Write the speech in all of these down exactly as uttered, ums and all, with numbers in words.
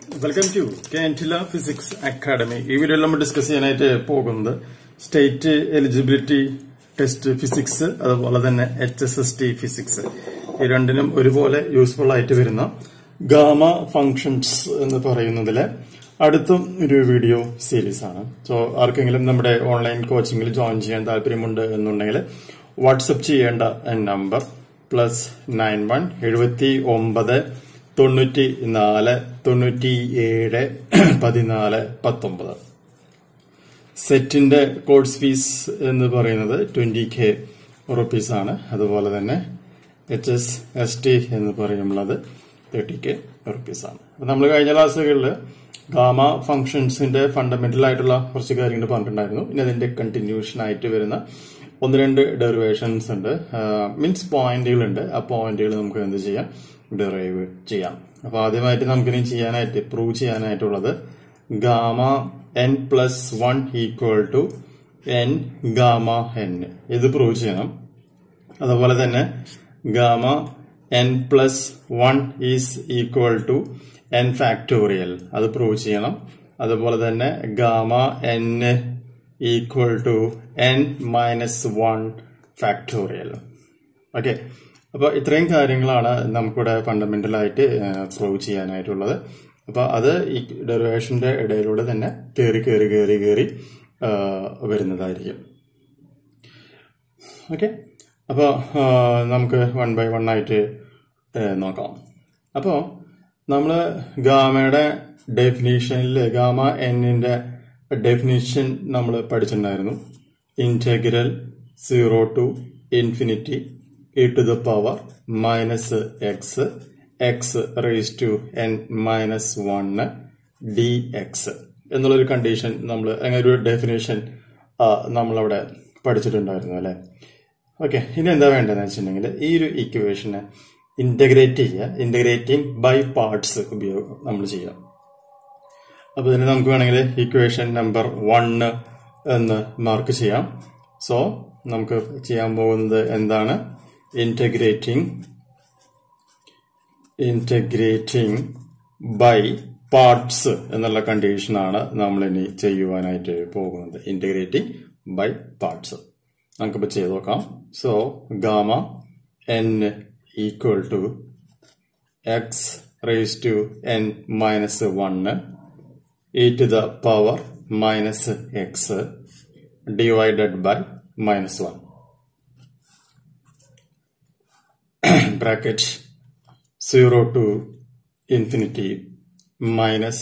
Welcome to Cantilla Physics Academy. ഈ വീഡിയോയിൽ നമ്മൾ ഡിസ്കസ് ചെയ്യാനായിട്ട് പോകുന്നത് സ്റ്റേറ്റ് എലിജിബിലിറ്റി ടെസ്റ്റ് ഫിസിക്സ് അതുപോലെ തന്നെ H S S T physics ഈ രണ്ടിനും ഒരുപോലെ യൂസ്ഫുൾ ആയിട്ട് വരുന്ന ഗാമ ഫങ്ഷൻസ് എന്ന് പറയുന്നതിലെ അടുത്ത ഒരു വീഡിയോ സീരീസ് ആണ്. സോ ആർക്കെങ്കിലും നമ്മുടെ ഓൺലൈൻ കോച്ചിങ്ങിൽ ജോയിൻ ചെയ്യാൻ താല്പര്യമുണ്ട് എന്നുണ്ടെങ്കിൽ വാട്സപ്പ് ചെയ്യേണ്ട നമ്പർ പ്ലസ് നയൻ വൺ എഴുപത്തി ഒമ്പത് തൊണ്ണൂറ്റി നാല് തൊണ്ണൂറ്റി ഏഴ് പതിനാല് പത്തൊമ്പത്. സെറ്റിന്റെ കോഴ്സ് ഫീസ് എന്ന് പറയുന്നത് ട്വന്റി കെ റുപ്പീസ് ആണ്. അതുപോലെ തന്നെ എച്ച് എസ് എസ് ടി എന്ന് പറയുന്നത് തേർട്ടി കെ റുപ്പീസ് ആണ്. അപ്പൊ നമ്മൾ കഴിഞ്ഞ ക്ലാസ്സുകളിൽ ഗാമ ഫംഗ്ഷൻസിന്റെ ഫണ്ടമെന്റൽ ആയിട്ടുള്ള കുറച്ച് കാര്യങ്ങൾ പറഞ്ഞിട്ടുണ്ടായിരുന്നു. ഇനി അതിന്റെ കണ്ടിന്യൂഷൻ ആയിട്ട് വരുന്ന ഒന്ന് രണ്ട് ഡെറിവേഷൻസ് ഉണ്ട്, മീൻസ് പോയിന്റുകളുണ്ട്. ആ പോയിന്റുകൾ നമുക്ക് എന്ത് ചെയ്യാം, ഡെറൈവ് ചെയ്യാം. അപ്പൊ ആദ്യമായിട്ട് നമുക്കിനി ചെയ്യാനായിട്ട് പ്രൂവ് ചെയ്യാനായിട്ടുള്ളത് gamma N plus one equal to N gamma N, ഇത് പ്രൂവ് ചെയ്യണം. അതുപോലെ തന്നെ gamma N plus one is equal to N factorial, അത് പ്രൂവ് ചെയ്യണം. അതുപോലെ തന്നെ gamma N equal to N minus one factorial. Okay, അപ്പൊ ഇത്രയും കാര്യങ്ങളാണ് നമുക്കിവിടെ ഫണ്ടമെന്റൽ ആയിട്ട് പ്രൂവ് ചെയ്യാനായിട്ടുള്ളത്. അപ്പൊ അത് ഈ ഡെറിവേഷന്റെ ഇടയിലൂടെ തന്നെ കയറി കയറി കയറി കയറി വരുന്നതായിരിക്കും. ഓക്കെ, അപ്പൊ നമുക്ക് വൺ ബൈ വൺ ആയിട്ട് നോക്കാം. അപ്പോ നമ്മള് ഗാമയുടെ ഡെഫിനീഷനിൽ ഗാമ എന്നിന്റെ ഡെഫിനീഷൻ നമ്മൾ പഠിച്ചിട്ടുണ്ടായിരുന്നു. Integral zero to infinity e to the power minus x x raised to n minus one dx എന്നുള്ളൊരു കണ്ടീഷൻ നമ്മൾ അങ്ങനെ ഒരു ഡെഫിനേഷൻ നമ്മളവിടെ പഠിച്ചിട്ടുണ്ടായിരുന്നു അല്ലെ. ഓക്കെ, ഇനി എന്താ വേണ്ടതെന്ന് വെച്ചിട്ടുണ്ടെങ്കിൽ ഈ ഒരു ഇക്വേഷനെ ഇന്റഗ്രേറ്റ് ചെയ്യുക. ഇന്റഗ്രേറ്റിംഗ് ബൈ പാർട്സ് ഉപയോഗം നമ്മൾ ചെയ്യാം. അപ്പൊ ഇതിന് നമുക്ക് വേണമെങ്കിൽ ഇക്വേഷൻ നമ്പർ വൺ എന്ന് മാർക്ക് ചെയ്യാം. സോ നമുക്ക് ചെയ്യാൻ പോകുന്നത് എന്താണ്, integrating integrating by parts എന്നുള്ള കണ്ടീഷനാണ് നമ്മൾ ഇനി ചെയ്യുവാനായിട്ട് പോകുന്നത്. ഇന്റഗ്രേറ്റിംഗ് ബൈ പാർട്സ് നമുക്കിപ്പോ ചെയ്ത് നോക്കാം. So gamma N equal to X raise to N minus one E to the power minus X divided by minus one bracket zero to infinity minus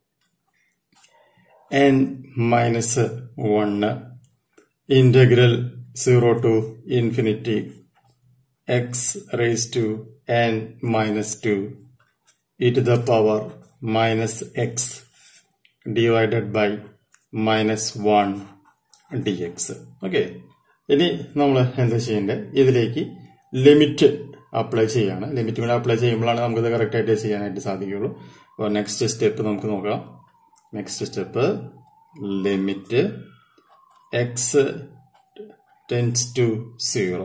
n minus one integral zero to infinity x raised to n minus two e to the power minus x divided by minus one dx. Okay, ഇനി നമ്മൾ എന്താ ചെയ്യേണ്ടത്, ഇതിലേക്ക് limit apply ചെയ്യാണ്. Limit കൂടെ apply ചെയ്യുമ്പോഴാണ് നമുക്കിത് correct ആയിട്ട് ചെയ്യാനായിട്ട് സാധിക്കുള്ളൂ. അപ്പോൾ നെക്സ്റ്റ് സ്റ്റെപ്പ് നമുക്ക് നോക്കാം. Next step limit X tends to zero,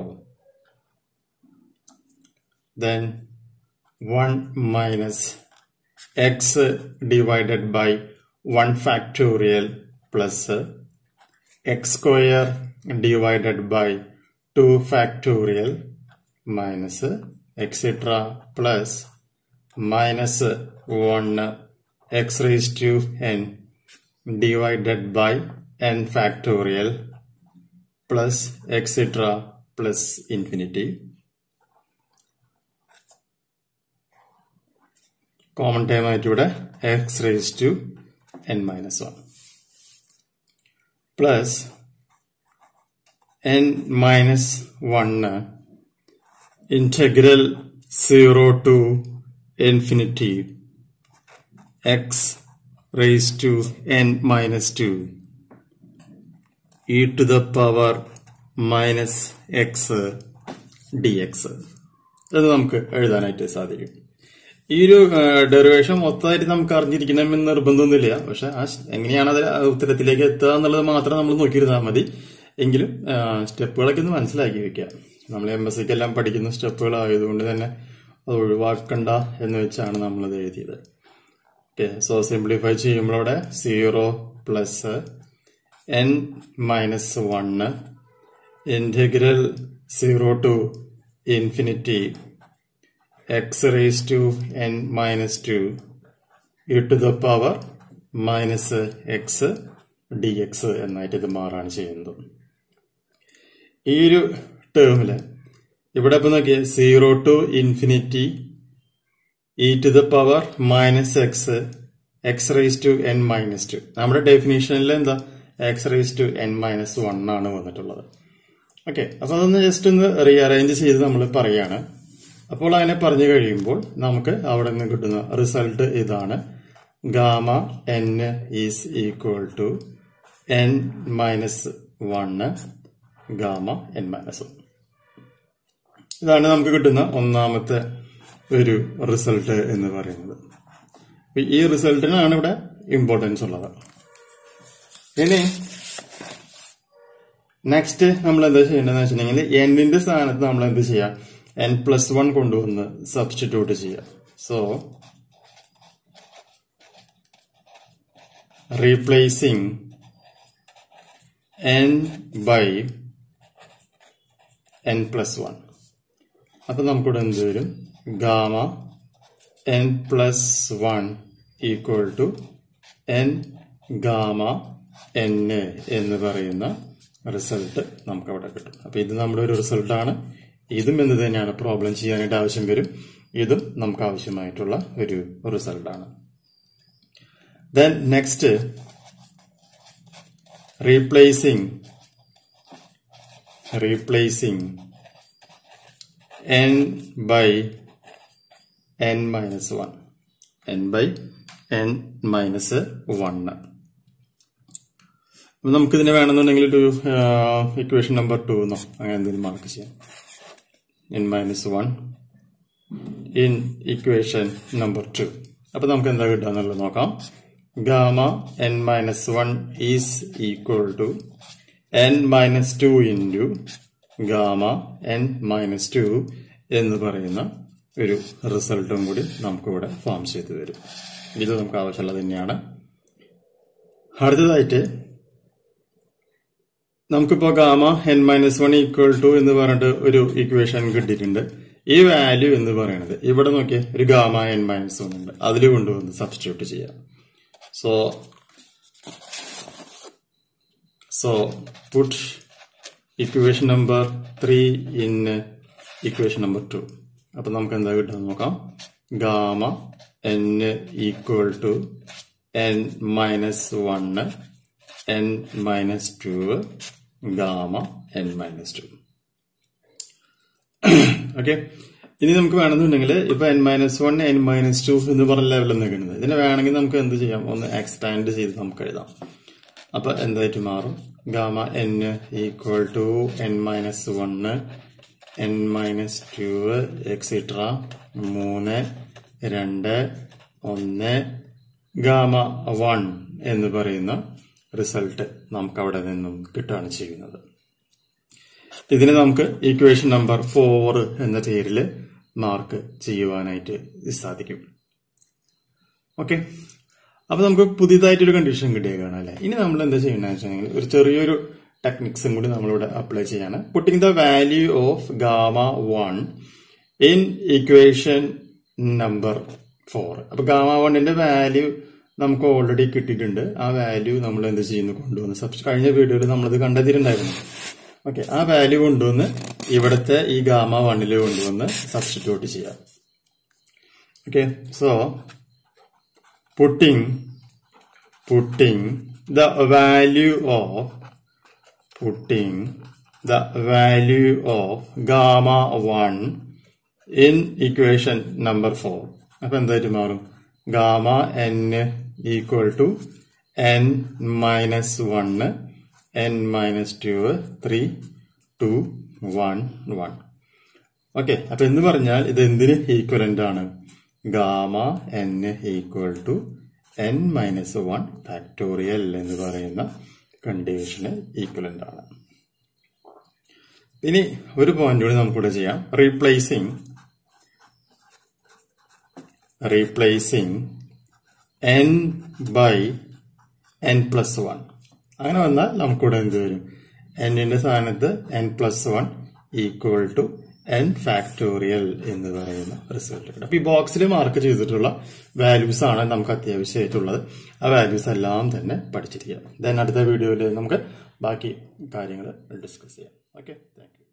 then one minus X divided by one factorial plus X square divided by two factorial minus etc plus minus one x raised to n divided by n factorial plus etc plus infinity. Common term ആയിട്ട് ഇവിടെ x raised to n minus one plus n minus one integral zero to infinity x raised to n minus two e to the power minus x dx. അത് നമുക്ക് എഴുതാനായിട്ട് സാധിക്കും. ഈ ഒരു derivation മൊത്തമായിട്ട് നമുക്ക് അറിഞ്ഞിരിക്കണമെന്ന് നിർബന്ധമൊന്നുമില്ല. പക്ഷെ ആ എങ്ങനെയാണ് അത് ഉത്തരത്തിലേക്ക് എത്തുക എന്നുള്ളത് മാത്രം നമ്മൾ നോക്കിയിരുന്നാൽ മതി. എങ്കിലും സ്റ്റെപ്പുകളൊക്കെ ഒന്ന് മനസ്സിലാക്കി വെക്കുക. നമ്മൾ എം എസ് സിക്ക് എല്ലാം പഠിക്കുന്ന സ്റ്റെപ്പുകൾ ആയതുകൊണ്ട് തന്നെ അത് ഒഴിവാക്കണ്ട എന്ന് വെച്ചാണ് നമ്മളത് എഴുതിയത്. ഓക്കെ, സോ സിംപ്ലിഫൈ ചെയ്യുമ്പോൾ അവിടെ zero plus N minus one integral zero to infinity X raise to N minus two E to the power minus X D X എന്നായിട്ട് ഇത് മാറാണ് ചെയ്യുന്നത്. ഈ ഒരു ടേമില് ഇവിടെ ഇപ്പൊ നോക്കിയ zero to infinity E to the power minus X X raise to N minus two. നമ്മുടെ ഡെഫിനേഷനിൽ എന്താ X raise to N minus one ആണ് വന്നിട്ടുള്ളത്. ഓക്കെ, അപ്പൊ അതൊന്ന് ജസ്റ്റ് ഒന്ന് റീഅറേഞ്ച് ചെയ്ത് നമ്മൾ പറയാണ്. അപ്പോൾ അങ്ങനെ പറഞ്ഞു കഴിയുമ്പോൾ നമുക്ക് അവിടെ നിന്ന് കിട്ടുന്ന റിസൾട്ട് ഇതാണ്. Gamma N is equal to N minus one gamma N minus one. ഇതാണ് നമുക്ക് കിട്ടുന്ന ഒന്നാമത്തെ ഒരു റിസൾട്ട് എന്ന് പറയുന്നത്. ഈ റിസൾട്ടിനാണ് ഇവിടെ ഇമ്പോർട്ടൻസ് ഉള്ളത്. ഇനി നെക്സ്റ്റ് നമ്മൾ എന്താ ചെയ്യേണ്ടതെന്ന് വെച്ചിട്ടുണ്ടെങ്കിൽ എന്നിന്റെ സ്ഥാനത്ത് നമ്മൾ എന്ത് ചെയ്യാം, എൻ പ്ലസ് വൺ കൊണ്ടുവന്ന് സബ്സ്റ്റിറ്റ്യൂട്ട് ചെയ്യാം. So replacing N by N plus one. അപ്പൊ നമുക്കിവിടെ എന്ത് വരും, gamma N plus one equal to N gamma N എന്ന് പറയുന്ന റിസൾട്ട് നമുക്ക് അവിടെ കിട്ടും. അപ്പൊ ഇത് നമ്മുടെ ഒരു റിസൾട്ടാണ്. ഇതും എന്ത് തന്നെയാണ്, പ്രോബ്ലം ചെയ്യാനായിട്ട് ആവശ്യം വരും. ഇതും നമുക്ക് ആവശ്യമായിട്ടുള്ള ഒരു റിസൾട്ടാണ്. Then next replacing replacing N by N minus one N by N minus one. നമുക്കിതിനെ വേണമെന്നുണ്ടെങ്കിൽ ടു ഇക്വേഷൻ നമ്പർ ടു എന്നോ അങ്ങനെ എന്തെങ്കിലും മാർക്ക് ചെയ്യാം. N minus one in equation number two. അപ്പൊ നമുക്ക് എന്താ കിട്ടുക എന്നുള്ളത് നോക്കാം. Gamma N minus one is equal to N minus two into gamma N minus two എന്ന് പറയുന്ന ഒരു റിസൾട്ടും കൂടി നമുക്കിവിടെ ഫോം ചെയ്ത് വരും. ഇത് നമുക്ക് ആവശ്യമുള്ളത് തന്നെയാണ്. അടുത്തതായിട്ട് നമുക്കിപ്പോ gamma N minus one equal to എന്ന് പറഞ്ഞിട്ട് ഒരു ഇക്വേഷൻ കിട്ടിയിട്ടുണ്ട്. ഈ വാല്യൂ എന്ന് പറയുന്നത് ഇവിടെ നോക്കിയേ ഒരു ഗാമ എൻ മൈനസ് വൺ ഉണ്ട്, അതിൽ കൊണ്ടുവന്ന് സബ്സ്റ്റിറ്റ്യൂട്ട് ചെയ്യാം. So so put equation number three in equation number two. അപ്പൊ നമുക്ക് എന്താ കിട്ടുക നോക്കാം. Gamma N equal to N minus one N minus two gamma N minus two. Okay, ഇനി നമുക്ക് വേണമെന്നുണ്ടെങ്കിൽ ഇപ്പൊ N minus one N minus two എന്ന് പറഞ്ഞ ലെവലിൽ നിൽക്കുന്നത്. ഇതിനെ വേണമെങ്കിൽ നമുക്ക് എന്ത് ചെയ്യാം, ഒന്ന് എക്സ്പാൻഡ് ചെയ്ത് നമുക്ക് എഴുതാം. അപ്പൊ എന്തായിട്ട് മാറും, gamma N equal to N minus one N minus two extra മൂന്ന് രണ്ട് ഒന്ന് ഗാമ വൺ എന്ന് പറയുന്ന റിസൾട്ട് നമുക്ക് അവിടെ നിന്നും കിട്ടുകയാണ് ചെയ്യുന്നത്. ഇതിന് നമുക്ക് ഇക്വേഷൻ നമ്പർ ഫോർ എന്ന പേരിൽ മാർക്ക് ചെയ്യുവാനായിട്ട് സാധിക്കും. ഓക്കെ, അപ്പൊ നമുക്ക് പുതിയതായിട്ടൊരു കണ്ടീഷൻ കിട്ടിയേക്കാണ് അല്ലെ. ഇനി നമ്മൾ എന്താ ചെയ്യണമെന്ന് വെച്ചിട്ടുണ്ടെങ്കിൽ ഒരു ചെറിയൊരു ടെക്നിക്സും കൂടി നമ്മളിവിടെ അപ്ലൈ ചെയ്യാണ്. Putting the value of gamma one in equation number four. അപ്പൊ ഗാമ വണ്ണിന്റെ വാല്യൂ നമുക്ക് ഓൾറെഡി കിട്ടിയിട്ടുണ്ട്. ആ വാല്യൂ നമ്മൾ എന്ത് ചെയ്യുന്നു, കൊണ്ടുവന്ന് സബ്സ്റ്റിറ്റ്യൂട്ട് കഴിഞ്ഞ വീഡിയോയിൽ നമ്മളത് കണ്ടെത്തിയിട്ടുണ്ടായിരുന്നു. ഓക്കെ, ആ വാല്യൂ കൊണ്ടുവന്ന് ഇവിടുത്തെ ഈ ഗാമ വണ്ണില് കൊണ്ടുവന്ന് സബ്സ്റ്റിറ്റ്യൂട്ട് ചെയ്യാം. Okay, so putting putting the value of putting the value of gamma one in equation number four. അപ്പൊ എന്തായിട്ട് മാറും, gamma N equal to N minus one N minus two three two one one. Okay, അപ്പൊ എന്ന് പറഞ്ഞാൽ ഇത് എന്തിന് equivalent ആണ്, gamma N equal to N minus one factorial എന്ന് പറയുന്ന കണ്ടീഷന് ഈക്വലന്റ് ആണ്. ഇനി ഒരു പോയിന്റ് കൂടി നമുക്കിവിടെ ചെയ്യാം. Replacing replacing N by N plus one. അങ്ങനെ വന്നാൽ നമുക്കിവിടെ എന്ത് വരും? എന്നിന്റെ സ്ഥാനത്ത് N plus one equal to N factorial എന്ന് പറയുന്ന റിസൾട്ട് കിട്ടും. അപ്പൊ ഈ ബോക്സിൽ മാർക്ക് ചെയ്തിട്ടുള്ള വാല്യൂസ് ആണ് നമുക്ക് അത്യാവശ്യമായിട്ടുള്ളത്. ആ വാല്യൂസ് എല്ലാം തന്നെ പഠിച്ചിരിക്കുക. ദെൻ അടുത്ത വീഡിയോയിൽ നമുക്ക് ബാക്കി കാര്യങ്ങൾ ഡിസ്കസ് ചെയ്യാം. Okay, thank U.